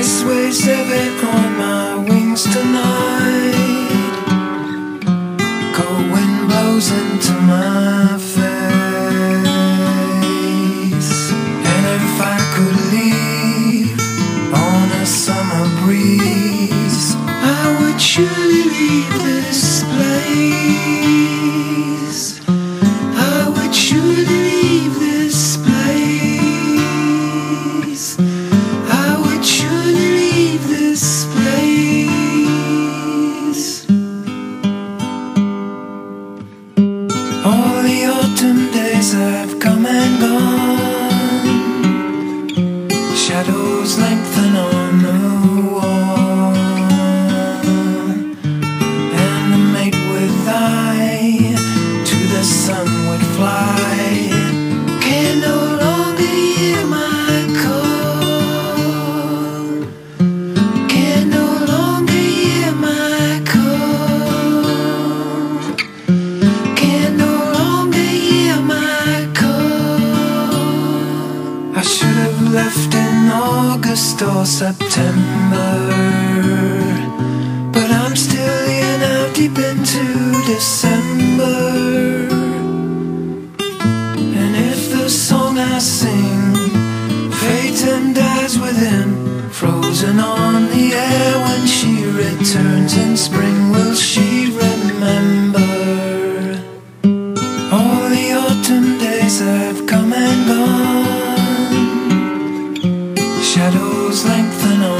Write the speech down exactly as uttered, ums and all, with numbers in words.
sways heavy on my wings tonight. Cold wind blows into my face. And if I could leave on a summer breeze, I would surely leave this place. I would surely leave this place. I would surely leave this place. All the autumn days have come and gone. Shadows lengthen on the wall, and the mate with eye to the sun would fly. Can no longer hear my call. Can no longer hear my call. Can no longer hear my call. I should have left in August or September, but I'm still here now, deep into December. And if the song I sing fades and dies within, frozen on the air when she returns in spring, will she remember? All the autumn days have come and gone. Shadows lengthen on